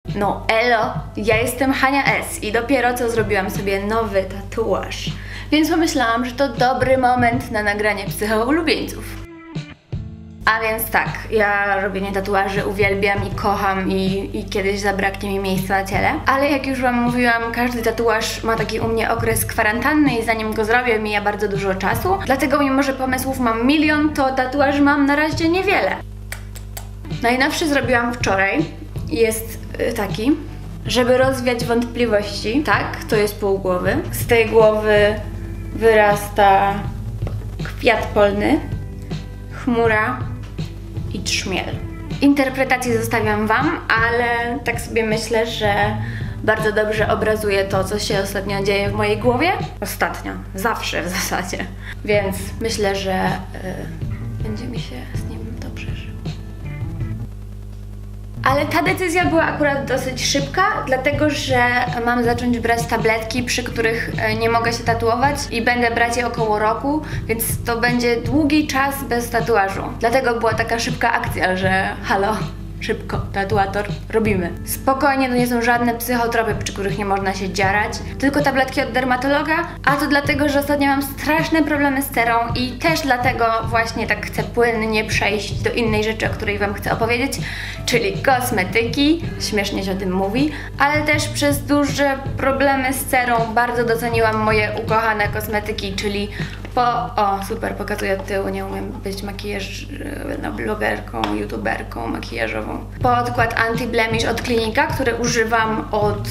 No elo, ja jestem Hania S. i dopiero co zrobiłam sobie nowy tatuaż. Więc pomyślałam, że to dobry moment na nagranie psychoulubieńców. A więc tak, ja robienie tatuaży uwielbiam i kocham i kiedyś zabraknie mi miejsca na ciele. Ale jak już wam mówiłam, każdy tatuaż ma taki u mnie okres kwarantanny i zanim go zrobię mija bardzo dużo czasu. Dlatego mimo, że pomysłów mam milion, to tatuaż mam na razie niewiele. Najnowszy zrobiłam wczoraj. Jest taki, żeby rozwiać wątpliwości. Tak, to jest pół głowy. Z tej głowy wyrasta kwiat polny, chmura i trzmiel. Interpretację zostawiam wam, ale tak sobie myślę, że bardzo dobrze obrazuje to, co się ostatnio dzieje w mojej głowie. Ostatnio, zawsze w zasadzie. Więc myślę, że będzie mi się z nim dobrze żyło. Ale ta decyzja była akurat dosyć szybka, dlatego że mam zacząć brać tabletki, przy których nie mogę się tatuować i będę brać je około roku, więc to będzie długi czas bez tatuażu. Dlatego była taka szybka akcja, że halo, szybko, tatuator, robimy. Spokojnie, to nie są żadne psychotropy, przy których nie można się dziarać, tylko tabletki od dermatologa, a to dlatego, że ostatnio mam straszne problemy z cerą i też dlatego właśnie tak chcę płynnie przejść do innej rzeczy, o której wam chcę opowiedzieć, czyli kosmetyki, śmiesznie się o tym mówi, ale też przez duże problemy z cerą bardzo doceniłam moje ukochane kosmetyki, czyli o, super, pokazuję od tyłu, nie umiem być blogerką, youtuberką makijażową. Podkład Anti-Blemish od Klinika, który używam od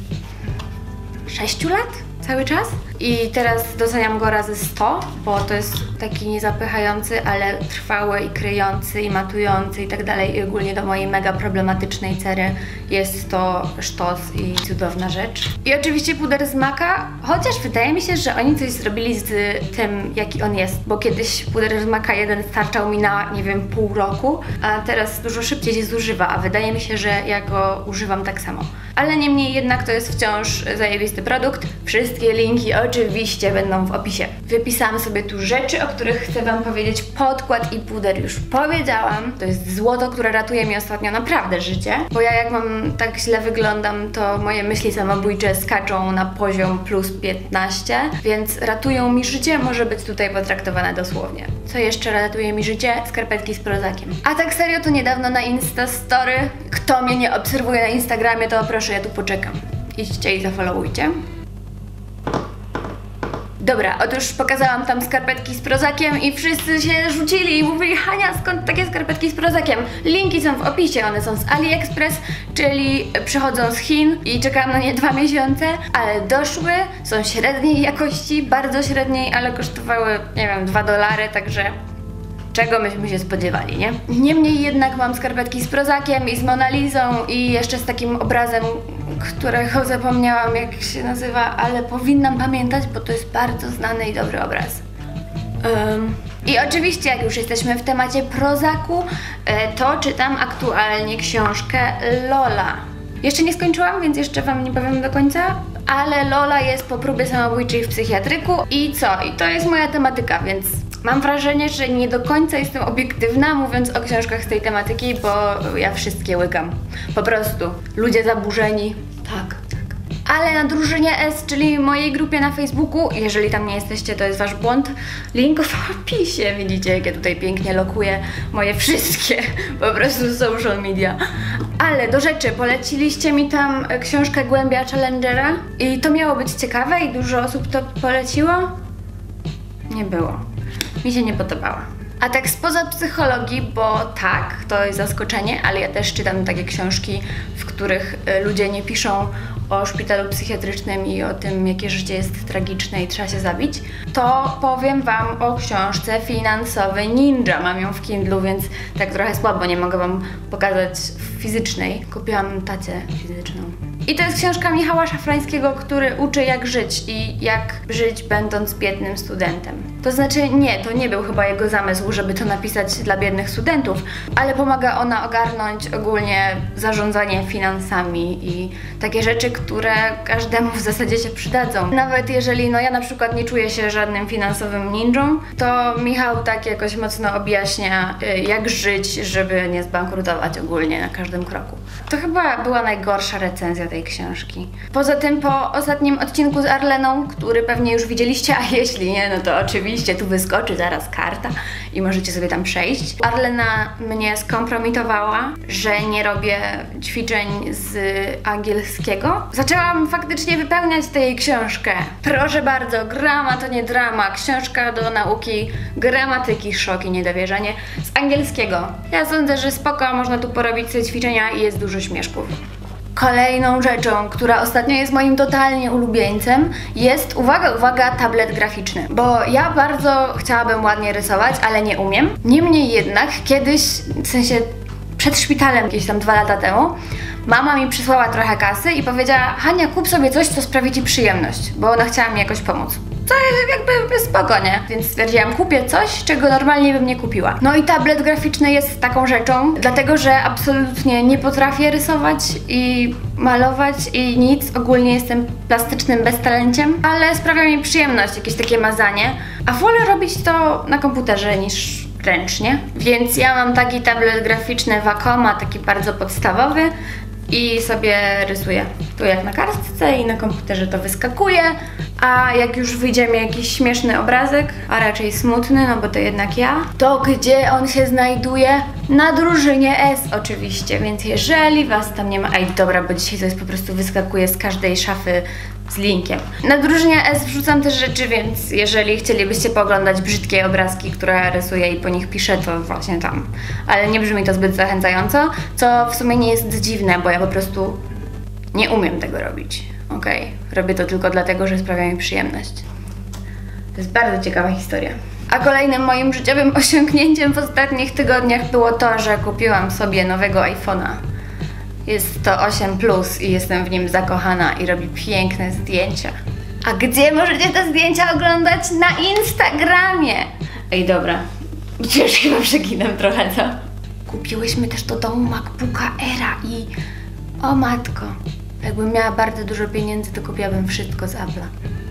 6 lat cały czas. I teraz doceniam go razy 100, bo to jest taki niezapychający, ale trwały i kryjący i matujący i tak dalej. I ogólnie do mojej mega problematycznej cery jest to sztos i cudowna rzecz. I oczywiście puder z Maka, chociaż wydaje mi się, że oni coś zrobili z tym, jaki on jest, bo kiedyś puder z Maka 1 starczał mi na, nie wiem, pół roku, a teraz dużo szybciej się zużywa, a wydaje mi się, że ja go używam tak samo. Ale niemniej jednak to jest wciąż zajebisty produkt. Wszystkie linki oczywiście będą w opisie. Wypisałam sobie tu rzeczy, o których chcę wam powiedzieć. Podkład i puder już powiedziałam. To jest złoto, które ratuje mi ostatnio naprawdę życie. Bo ja jak mam tak źle wyglądam, to moje myśli samobójcze skaczą na poziom plus 15. Więc ratują mi życie, może być tutaj potraktowane dosłownie. Co jeszcze ratuje mi życie? Skarpetki z Prozakiem. A tak serio, to niedawno na Instastory. Kto mnie nie obserwuje na Instagramie, to proszę, ja tu poczekam. Idźcie i zafollowujcie. Dobra, otóż pokazałam tam skarpetki z Prozakiem i wszyscy się rzucili i mówili: Hania, skąd takie skarpetki z Prozakiem? Linki są w opisie, one są z AliExpress, czyli przychodzą z Chin i czekałam na nie 2 miesiące, ale doszły, są średniej jakości, bardzo średniej, ale kosztowały, nie wiem, $2, także czego myśmy się spodziewali, nie? Niemniej jednak mam skarpetki z Prozakiem i z Monalizą i jeszcze z takim obrazem, którego zapomniałam jak się nazywa, ale powinnam pamiętać, bo to jest bardzo znany i dobry obraz. I oczywiście, jak już jesteśmy w temacie Prozaku, to czytam aktualnie książkę Lola. Jeszcze nie skończyłam, więc jeszcze wam nie powiem do końca, ale Lola jest po próbie samobójczej w psychiatryku i co? I to jest moja tematyka, więc mam wrażenie, że nie do końca jestem obiektywna, mówiąc o książkach z tej tematyki, bo ja wszystkie łykam. Po prostu. Ludzie zaburzeni. Tak. Ale na drużynie S, czyli mojej grupie na Facebooku, jeżeli tam nie jesteście, to jest wasz błąd, link w opisie. Widzicie, jak ja tutaj pięknie lokuję moje wszystkie po prostu social media. Ale do rzeczy, poleciliście mi tam książkę Głębia Challengera i to miało być ciekawe i dużo osób to poleciło. Nie było. Mi się nie podobała. A tak spoza psychologii, bo tak, to jest zaskoczenie, ale ja też czytam takie książki, w których ludzie nie piszą o szpitalu psychiatrycznym i o tym, jakie życie jest tragiczne i trzeba się zabić, to powiem wam o książce Finansowy Ninja. Mam ją w Kindlu, więc tak trochę słabo, nie mogę wam pokazać w fizycznej. Kupiłam tacę fizyczną. I to jest książka Michała Szafrańskiego, który uczy jak żyć i jak żyć będąc biednym studentem. To znaczy nie, to nie był chyba jego zamysł, żeby to napisać dla biednych studentów, ale pomaga ona ogarnąć ogólnie zarządzanie finansami i takie rzeczy, które każdemu w zasadzie się przydadzą. Nawet jeżeli ja na przykład nie czuję się żadnym finansowym ninją, to Michał tak jakoś mocno objaśnia, jak żyć, żeby nie zbankrutować ogólnie na każdym kroku. To chyba była najgorsza recenzja tej książki. Poza tym po ostatnim odcinku z Arleną, który pewnie już widzieliście, a jeśli nie, no to oczywiście tu wyskoczy zaraz karta i możecie sobie tam przejść. Arlena mnie skompromitowała, że nie robię ćwiczeń z angielskiego. Zaczęłam faktycznie wypełniać tę jej książkę. Proszę bardzo, grama to nie drama, książka do nauki gramatyki, szok i niedowierzanie z angielskiego. Ja sądzę, że spoko, można tu porobić sobie ćwiczenia i jest dużo śmieszków. Kolejną rzeczą, która ostatnio jest moim totalnie ulubieńcem, jest, uwaga, uwaga, tablet graficzny. Bo ja bardzo chciałabym ładnie rysować, ale nie umiem. Niemniej jednak kiedyś, w sensie przed szpitalem, jakieś tam 2 lata temu, mama mi przysłała trochę kasy i powiedziała: Hania, kup sobie coś, co sprawi ci przyjemność, bo ona chciała mi jakoś pomóc. Co jest jakby spoko, nie? Więc stwierdziłam, kupię coś, czego normalnie bym nie kupiła. No i tablet graficzny jest taką rzeczą, dlatego że absolutnie nie potrafię rysować i malować i nic. Ogólnie jestem plastycznym beztalenciem, ale sprawia mi przyjemność jakieś takie mazanie, a wolę robić to na komputerze niż ręcznie. Więc ja mam taki tablet graficzny Wacoma, taki bardzo podstawowy i sobie rysuję. Tu jak na kartce i na komputerze to wyskakuje, a jak już wyjdzie mi jakiś śmieszny obrazek, a raczej smutny, no bo to jednak ja, to gdzie on się znajduje? Na drużynie S oczywiście, więc jeżeli was tam nie ma... Ej, dobra, bo dzisiaj to jest po prostu wyskakuje z każdej szafy z linkiem. Na drużynie S wrzucam też rzeczy, więc jeżeli chcielibyście pooglądać brzydkie obrazki, które rysuję i po nich piszę, to właśnie tam. Ale nie brzmi to zbyt zachęcająco, co w sumie nie jest dziwne, bo ja po prostu nie umiem tego robić. Okej, robię to tylko dlatego, że sprawia mi przyjemność. To jest bardzo ciekawa historia. A kolejnym moim życiowym osiągnięciem w ostatnich tygodniach było to, że kupiłam sobie nowego iPhone'a. Jest to 8 Plus i jestem w nim zakochana i robi piękne zdjęcia. A gdzie możecie te zdjęcia oglądać? Na Instagramie! Ej, dobra, już chyba przeginam trochę, co? Kupiłyśmy też do domu MacBooka Aira i... O matko, jakbym miała bardzo dużo pieniędzy, to kupiłabym wszystko z Apple'a.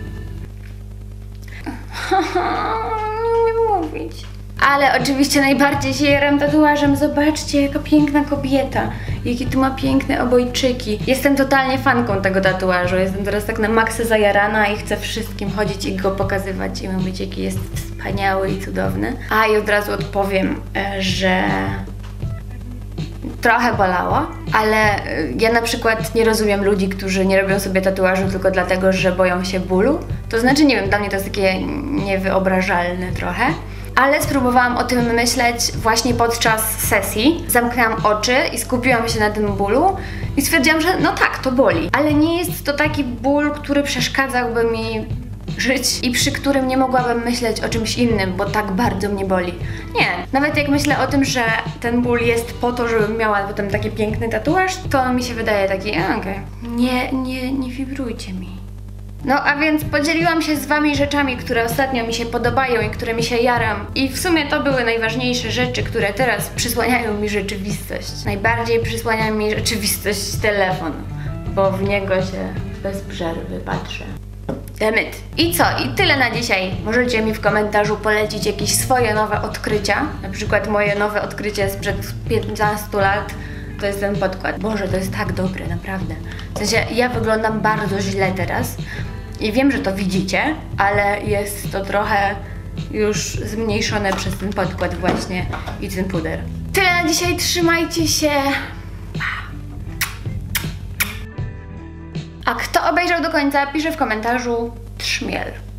Nie umiem mówić. Ale oczywiście najbardziej się jaram tatuażem. Zobaczcie, jaka piękna kobieta. Jakie tu ma piękne obojczyki. Jestem totalnie fanką tego tatuażu. Jestem teraz tak na maksa zajarana i chcę wszystkim chodzić i go pokazywać i mówić, jaki jest wspaniały i cudowny. A i od razu odpowiem, że trochę bolało, ale ja na przykład nie rozumiem ludzi, którzy nie robią sobie tatuażu tylko dlatego, że boją się bólu. To znaczy, nie wiem, dla mnie to jest takie niewyobrażalne trochę. Ale spróbowałam o tym myśleć właśnie podczas sesji. Zamknęłam oczy i skupiłam się na tym bólu i stwierdziłam, że no tak, to boli. Ale nie jest to taki ból, który przeszkadzałby mi żyć i przy którym nie mogłabym myśleć o czymś innym, bo tak bardzo mnie boli. Nie, nawet jak myślę o tym, że ten ból jest po to, żebym miała potem taki piękny tatuaż, to mi się wydaje taki, okej. Nie wibrujcie mi. No a więc podzieliłam się z wami rzeczami, które ostatnio mi się podobają i którymi się jaram. I w sumie to były najważniejsze rzeczy, które teraz przysłaniają mi rzeczywistość. Najbardziej przysłania mi rzeczywistość telefon, bo w niego się bez przerwy patrzę. Demyt. I co? I tyle na dzisiaj. Możecie mi w komentarzu polecić jakieś swoje nowe odkrycia. Na przykład moje nowe odkrycie sprzed 15 lat. To jest ten podkład. Boże, to jest tak dobre, naprawdę. W sensie, ja wyglądam bardzo źle teraz i wiem, że to widzicie, ale jest to trochę już zmniejszone przez ten podkład właśnie i ten puder. Tyle na dzisiaj, trzymajcie się. A kto obejrzał do końca, pisze w komentarzu trzmiel.